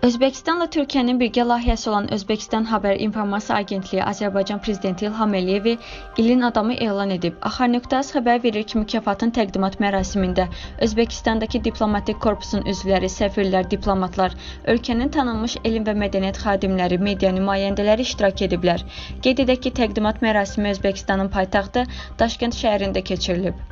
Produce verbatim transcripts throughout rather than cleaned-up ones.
Özbəkistanla Türkiyənin birgə layihəsi olan Özbəkistan Xəbər İnformasiya Agentliyi Azərbaycan Prezidenti İlham Əliyevi ilin adamı elan edib. Axar.az xəbər verir ki, mükafatın təqdimat mərasimində Özbəkistandakı diplomatik korpusun üzvləri, səfirlər, diplomatlar, ölkənin tanınmış elm və mədəniyyət xadimləri, media nümayəndələri iştirak ediblər. Qeyd edək ki, təqdimat mərasimi Özbəkistanın paytaxtı Daşkənd şəhərində keçirilib.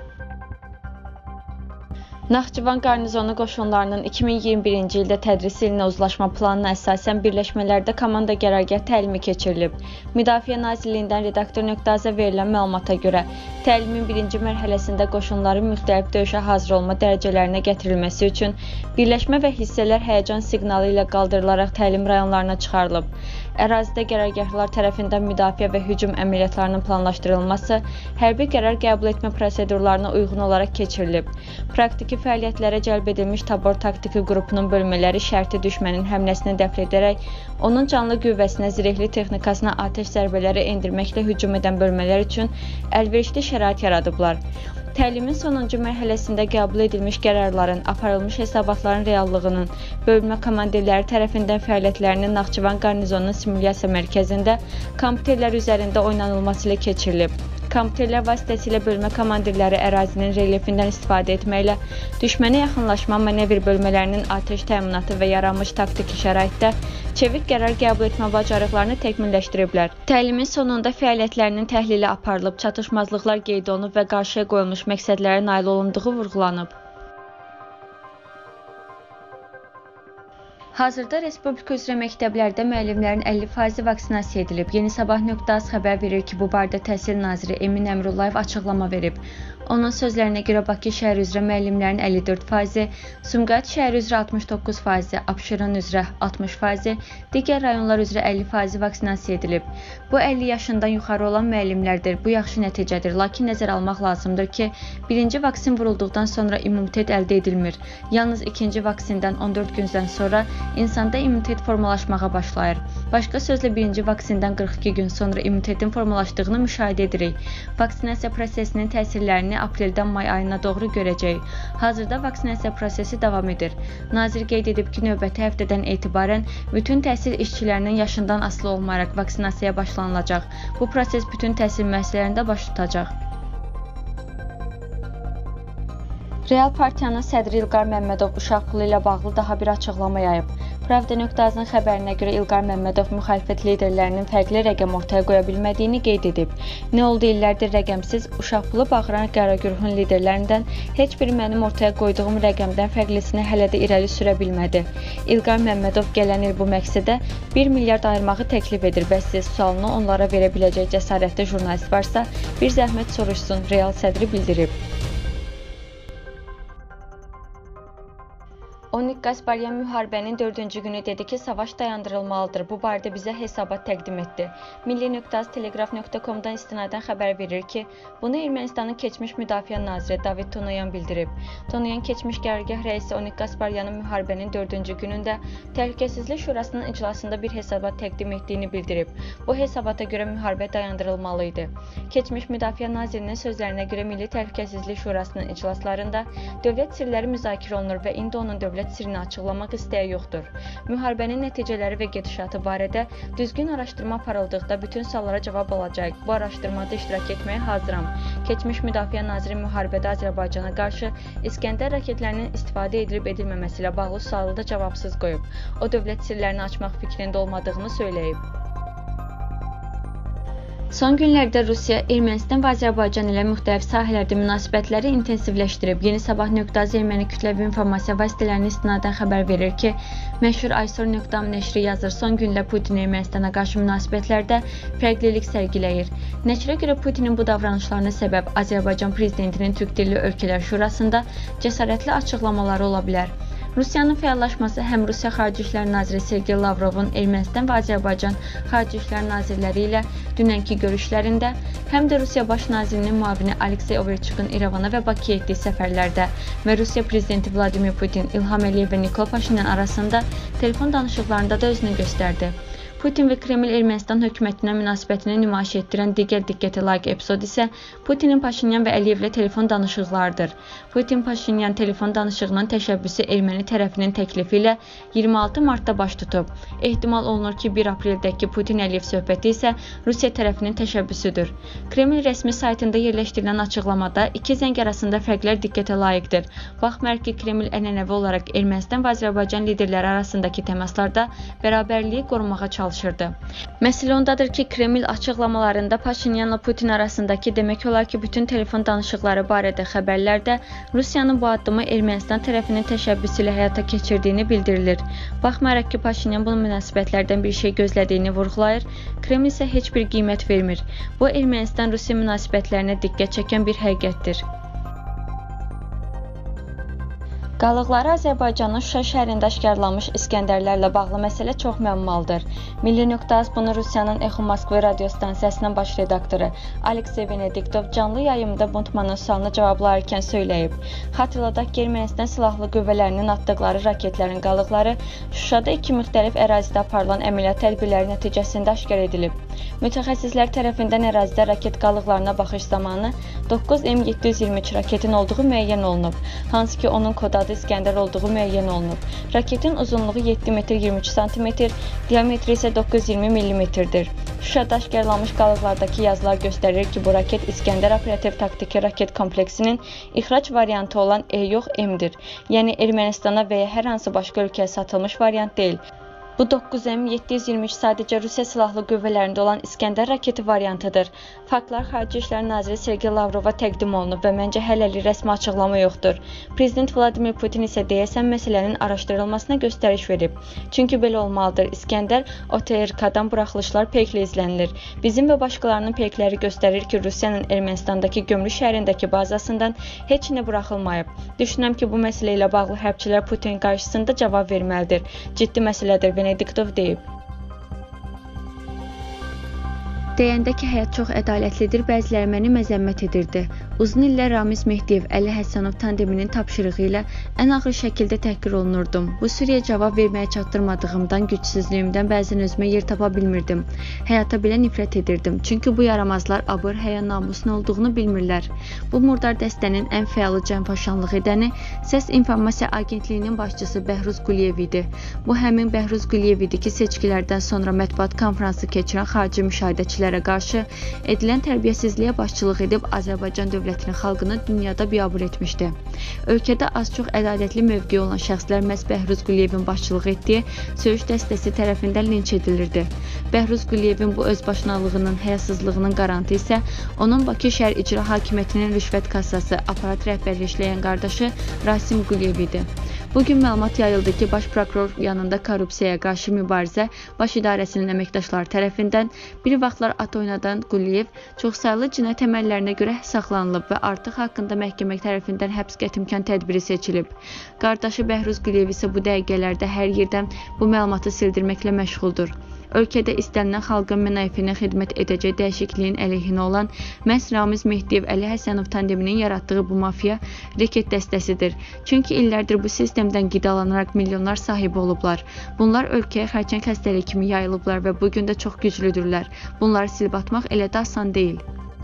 Naxçıvan qarnizonu qoşunlarının iki min iyirmi birinci ildə tədris ilinə uzlaşma planına əsasən birləşmələrdə komanda qərargah təlimi keçirilib. Müdafiə Nazirliyindən redaktor.az-a verilən məlumata görə, təlimin birinci mərhələsində qoşunların müxtəlif döyüşə hazır olma dərəcələrinə gətirilməsi üçün birləşmə və hissələr həyəcan siqnalı ilə qaldırılaraq təlim rayonlarına çıxarılıb. Ərazidə qərargahlar tərəfindən müdafiə və hücum əməliyyatlarının planlaşdırılması, hərbi qərar qəbul etmə prosedurlarına uyğun olaraq keçirilib. Praktiki fəaliyyətlərə cəlb edilmiş tabor taktiki qrupunun bölmələri şərti düşmənin həmləsini dəf edərək, onun canlı qüvvəsinə, zirehli texnikasına atəş zərbələri endirməklə hücum edən bölmələr üçün əlverişli şərait yaradıblar. Təlimin sonuncu mərhələsində qəbul edilmiş qərarların, aparılmış hesabatların reallığının, bölmə komandirləri tərəfindən fəaliyyətlərinin Naxçıvan qarnizonunun simulyasiya mərkəzində kompüterlər üzərində oynanılması ilə keçirilib. Kompüterlər vasitəsilə bölmə komandirləri ərazinin relyefindən istifadə etməklə düşmənə yaxınlaşma manevr bölmələrinin atəş təminatı və yaranmış taktiki şəraitdə çevik qərar qəbul etmə bacarıqlarını təkmilləşdiriblər. Təlimin sonunda fəaliyyətlərinin təhlili aparılıb, çatışmazlıqlar qeyd olunub və qarşıya qoyulmuş məqsədlərə nail olunduğu vurğulanıb. Hazırda Respublika üzrə məktəblərdə müəllimlərin əlli faizi vaksinasiya edilib. Yeni Sabah.az xəbər verir ki, bu barədə Təhsil naziri Emin Əmrullayev açıqlama verib. Onun sözlərinə görə Bakı şəhəri üzrə müəllimlərin əlli dörd faizi, Sumqayıt şəhəri üzrə altmış doqquz faizi, Abşeron üzrə altmış faizi, digər rayonlar üzrə əlli faizi vaksinasiya edilib. Bu əlli yaşından yuxarı olan müəllimlərdir. Bu yaxşı nəticədir, lakin nəzərə almaq lazımdır ki, birinci vaksin vurulduqdan sonra immunitet əldə edilmir. Yalnız ikinci vaksindən on dörd gündən sonra insanda immunitet formalaşmağa başlayır. Başqa sözlə birinci vaksindən qırx iki gün sonra immunitetin formalaşdığını müşahidə edirik. Vaksinasiya prosesinin təsirlərini apreldən may ayına doğru görəcəyik. Hazırda vaksinasiya prosesi davam edir. Nazir qeyd edib ki, növbəti həftədən etibarən bütün təhsil işçilərinin yaşından asılı olmayaraq vaksinasiyaya başlanılacaq. Bu proses bütün təhsil müəssisələrində baş tutacaq. Real Partiyanın sədri İlqar Məmmədov uşaq pulu ilə bağlı daha bir açıqlama yayıb. Pravda.az-ın xəbərinə görə İlqar Məmmədov müxalifət liderlərinin fərqli rəqəm ortaya qoya bilmədiyini qeyd edib. Nə oldu illərdir rəqəmsiz, uşaq pulu bağıran Qaragürhün liderlərindən heç biri mənim ortaya qoyduğum rəqəmdən fərqlisini hələ də irəli sürə bilmədi. İlqar Məmmədov gələn il bu məqsədə bir milyard ayırmağı təklif edir. Bəs siz sualını onlara verə biləcək cəsarətli jurnalist varsa, bir zəhmət soruşsun, Real sədri bildirib. Onik Qasparyan müharibənin dördüncü günü dedi ki, savaş dayandırılmalıdır. Bu barədə bizə hesabat təqdim etdi. Milli.az telegraf nöqtə com-dan istinadən xəbər verir ki, bunu Ermənistanın keçmiş müdafiə naziri David Tonoyan bildirib. Tonoyan keçmiş qərargah rəisi Onik Qasparyanın müharibənin dördüncü günündə Təhlükəsizlik Şurasının iclasında bir hesabat təqdim etdiyini bildirib. Bu hesabata görə müharibə dayandırılmalı idi. Keçmiş müdafiə nazirinin sözlərinə görə Milli Təhlükəsizlik Şurasının iclaslarında dövlət sirləri müzakirə olunur və indi onun dövlət sirrini açıqlamaq istəyi yoxdur. Müharibənin nəticələri və gedişatı barədə düzgün araşdırma aparıldıqda bütün suallara cavab alacağıq. Bu araşdırmada iştirak etməyə hazıram. Keçmiş müdafiə naziri müharibədə Azərbaycana qarşı İskəndər raketlərinin istifadə edilib edilməməsi ilə bağlı sualı da cavabsız qoyub. O dövlət sirlərini açmaq fikrində olmadığını söyləyib. Son günlərdə Rusiya, Ermənistan və Azərbaycan ilə müxtəlif sahələrdə münasibətləri intensivləşdirib. Yeni Sabah.az erməni kütləvi informasiya vasitələrinin istinadən xəbər verir ki, məşhur Aysor.am nəşri yazır, son günlər Putin Ermənistana qarşı münasibətlərdə fərqlilik sərgiləyir. Nəşrə görə Putinin bu davranışlarına səbəb Azərbaycan prezidentinin Türk dilli ölkələr şurasında cəsarətli açıqlamaları ola bilər. Rusiyanın fəallaşması həm Rusiya Xarici İşlər Naziri Sergey Lavrovun Ermənistan və Azərbaycan Xarici İşlər Nazirləri ilə dünənki görüşlərində, həm də Rusiya Baş Nazirinin müavini Aleksey Overçukun İrəvana və Bakıya etdiyi səfərlərdə və Rusiya Prezidenti Vladimir Putin, İlham Əliyev və Nikol Paşinyan arasında telefon danışıqlarında da özünü göstərdi. Putin və Kreml Ermənistan hökumətinə münasibətini nümayiş etdirən digər diqqətə layiq epizod isə Putinin Paşinyan və Əliyevlə telefon danışıqlarıdır. Putin-Paşinyan telefon danışığının təşəbbüsü erməni tərəfinin təklifi ilə iyirmi altı martda baş tutub. Ehtimal olunur ki, bir apreldəki Putin-Əliyev söhbəti isə Rusiya tərəfinin təşəbbüsüdür. Kreml rəsmi saytında yerləşdirilən açıqlamada iki zəng arasında fərqlər diqqətə layiqdir. Baxmayaraq ki, Kreml ənənəvi olaraq Ermənistan və Azərbaycan liderləri arasındakı təmaslarda bərabərliyi qorumağa çalışır. Məsələ ondadır ki, Kreml açıqlamalarında Paşinyanla Putin arasındakı demək olar ki, bütün telefon danışıqları barədə xəbərlərdə Rusiyanın bu addımı Ermənistan tərəfinin təşəbbüsü ilə həyata keçirdiyini bildirilir. Baxmayaraq ki, Paşinyan bu münasibətlərdən bir şey gözlədiyini vurğulayır, Kreml isə heç bir qiymət vermir. Bu, Ermənistan-Rusiya münasibətlərinə diqqət çəkən bir həqiqətdir. Qalıqları Azərbaycanın Şuşa şəhərində aşkarlanmış İskəndərlərlə bağlı məsələ çox müəmmalıdır. Milli.az bunu Rusiyanın Echo Moskva radio stansiyasının baş redaktoru Aleksey Venediktov canlı yayımda Buntmanın sualına cavablarkən söyləyib. Xatırladaq ki, Ermənistan silahlı qüvvələrinin atdıqları raketlərin qalıqları Şuşada iki müxtəlif ərazidə aparılan əməliyyat tədbirləri nəticəsində aşkar edilib. Mütəxəssislər tərəfindən ərazidə raket qalıqlarına baxış zamanı doqquz M yeddi yüz iyirmi üç raketin olduğu müəyyən olunub, hansı ki onun kod adı İskəndər olduğu müəyyən olunub. Raketin uzunluğu yeddi metr iyirmi üç santimetr, diametri isə doqquz yüz iyirmi millimetrdir. Şuşada aşkarlanmış qalıqlardakı yazılar göstərir ki, bu raket İskəndər operativ taktiki raket kompleksinin ixrac variantı olan E yox M-dir. Yəni Ermənistana və ya hər hansı başqa ölkəyə satılmış variant deyil. Bu doqquz M yeddi yüz iyirmi üç sadəcə Rusiya silahlı qüvvələrində olan İskəndər raketi variantıdır. Faktlar Xarici İşlər Naziri Sergey Lavrova təqdim olunub və məncə hələlik rəsmi açıqlama yoxdur. Prezident Vladimir Putin isə deyəsən məsələnin araşdırılmasına göstəriş verib. Çünki belə olmalıdır. İskəndər O T R K-dan buraxılışlar peyklə izlənilir. Bizim və başqalarının peykləri göstərir ki, Rusiyanın Ermənistandakı Gömrü şəhərindəki bazasından heç nə buraxılmayıb. Düşünürəm ki, bu məsələ ilə bağlı hərbçilər Putin qarşısında cavab verməlidir. Ciddi məsələdir. Venediktov deyib. Deyəndə ki, həyat çox ədalətlidir, bəziləri məni məzəmmət edirdi. Uzun illər Ramiz Mehdiyev, Əli Həsənov tandeminin tapşırığı ilə ən ağır şəkildə təhqir olunurdum. Bu sürüyə cavab verməyə çatdırmadığımdan, gücsüzlüyümdən bəzən özümə yer tapa bilmirdim. Həyata belə nifrət edirdim. Çünki bu yaramazlar abır, həya, namusun olduğunu bilmirlər. Bu murdar dəstənin ən fəalı cəmfaşanlıq edəni Səs İnformasiya Agentliyinin başçısı Bəhruz Quliyev idi. Bu həmin Bəhruz Quliyev idi ki, seçkilərdən sonra mətbuat konfransı keçirən xarici müşahidəçilərə qarşı edilən tərbiyəsizliyə başçılıq edib Azərbaycan dövlətinin xalqını dünyada biabır etmişdi. Ölkədə az-çox ədalətli mövqeyi olan şəxslər məhz Bəhruz Quliyevin başçılıq etdiyi söyüş dəstəsi tərəfindən linç edilirdi. Bəhruz Quliyevin bu özbaşınalığının, həyasızlığının qarantı isə onun Bakı şəhər icra hakimiyyətinin rüşvət kassası aparat rəhbərliyi işləyən qardaşı Rasim Quliyev idi. Bugün məlumat yayıldı ki, Baş prokuror yanında korrupsiyaya qarşı mübarizə Baş İdarəsinin əməkdaşları tərəfindən bir vaxtlar at oynadan Quliyev çoxsaylı cinayət əməllərinə görə saxlanılıb və artıq haqqında məhkəmə tərəfindən həbs qətimkan tədbiri seçilib. Qardaşı Bəhruz Quliyev isə bu dəqiqələrdə hər yerdən bu məlumatı sildirməklə məşğuldur. Ölkədə istənilən xalqın mənəfinə xidmət edəcək dəyişikliyin əleyhinə olan məhz Ramiz Mehdiyev, Əli Həsənov tandeminin yaratdığı bu mafiya reket dəstəsidir. Çünki illərdir bu sistemdən qidalanaraq milyonlar sahibi olublar. Bunlar ölkəyə xərçəng xəstəliyi kimi yayılıblar və bugün də çox güclüdürlər. Bunları silib atmaq elə də asan deyil.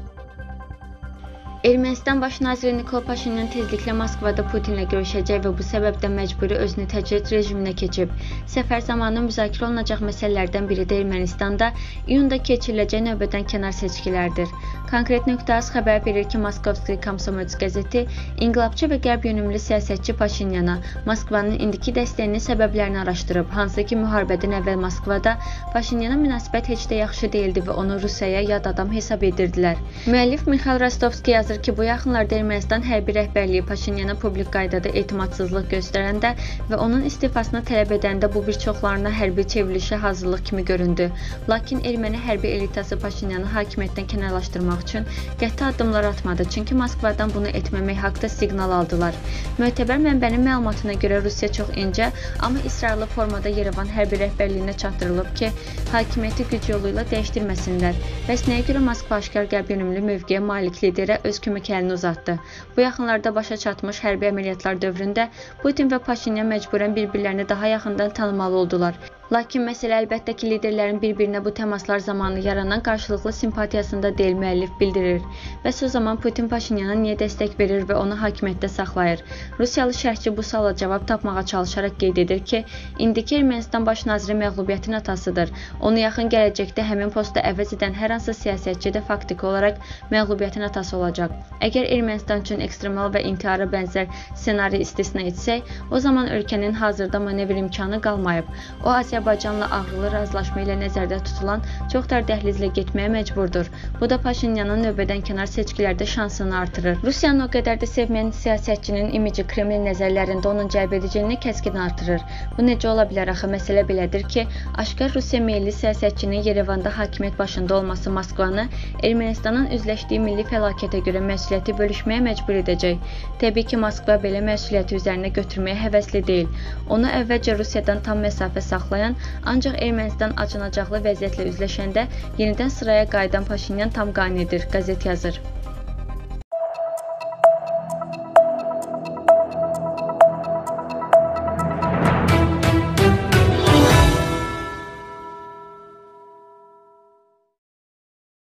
Ermənistan baş naziri Nikol Paşinyan tezliklə Moskvada Putinlə görüşəcək və bu səbəbdən məcburi özünü təcrid rejiminə keçib. Səfər zamanı müzakirə olunacaq məsələlərdən biri də Ermənistanda iyunda keçiriləcək növbədən kənar seçkilərdir. Konkret.az xəbər verir ki, Moskovskiy Komsomolets qəzeti inqilabçı və qərb yönümlü siyasətçi Paşinyana Moskvanın indiki dəstəyinin səbəblərini araşdırıb, hansı ki, müharibədən əvvəl Moskvada Paşinyana münasibət heç də yaxşı değildi və onu Rusiyaya yad adam hesab edirdilər. Müəllif Mixail Rostovski yazır ki, bu yaxınlarda Ermənistan hərbi rəhbərliyi Paşinyana publik qaydada etimadsızlıq göstərəndə və onun istifasını tələb edəndə bu bir çoxlarına hərbi çevrilişə hazırlıq kimi göründü. Lakin erməni hərbi elitası Paşinyanı hakimiyyətdən kənarlaşdırmaq üçün qəti addımlar atmadı, çünki Moskvadan bunu etməmək haqda siqnal aldılar. Mötəbər mənbənin məlumatına görə Rusiya çox incə, amma israrlı formada Yerevan hərbi rəhbərliyinə çatdırılıb ki, hakimiyyəti güc yolu ilə dəyişdirməsinlər. Bəs nəyə görə Moskva aşkar qərb yönümlü mövqeyə malik liderə öz kömək əlini uzatdı? Bu yaxınlarda başa çatmış hərbi əməliyyatlar dövründə Putin və Paşinyan məcburən bir-birlərini daha yaxından tanımalı oldular. Lakin məsələ əlbəttə ki, liderlərin bir-birinə bu təmaslar zamanı yaranan qarşılıqlı simpatiyasında deyil, müəllif bildirir. Bəs o zaman Putin Paşinyana niyə dəstək verir və onu hakimiyyətdə saxlayır? Rusiyalı şərhçi bu suala cavab tapmağa çalışaraq qeyd edir ki, indiki Ermənistan baş naziri məğlubiyyətin atasıdır. Onu yaxın gələcəkdə həmin posta əvəz edən hər hansı siyasətçi də faktiki olaraq məğlubiyyətin atası olacaq. Əgər Ermənistan üçün ekstremal və intihara bənzər ssenari istisna etsək, o zaman ölkənin hazırda manevr imkanı qalmayıb. O, Azərbaycanla ağrılı razılaşma ilə nəzərdə tutulan çox dar dəhlizlə getməyə məcburdur. Bu da Paşinyanın növbədən kənar seçkilərdə şansını artırır. Rusiyanı o qədər də sevməyən siyasətçinin imici Kreml nəzərlərində onun cəlb ediciliyini kəskin artırır. Bu necə ola bilər axı? Məsələ belədir ki, aşkar Rusiya meyilli siyasətçinin Yerevanda hakimiyyət başında olması Moskvanı Ermənistanın üzləşdiyi milli fəlakətə görə məsuliyyəti bölüşməyə məcbur edəcək. Təbii ki, Moskva belə məsuliyyəti üzərinə götürməyə həvəsli deyil. Onu əvvəlcə Rusiyadan tam məsafə saxlayan, ancaq Ermənistan acınacaqlı vəziyyətlə üzləşəndə yenidən sıraya qayıdan Paşinyan tam qanidir, qəzet yazır.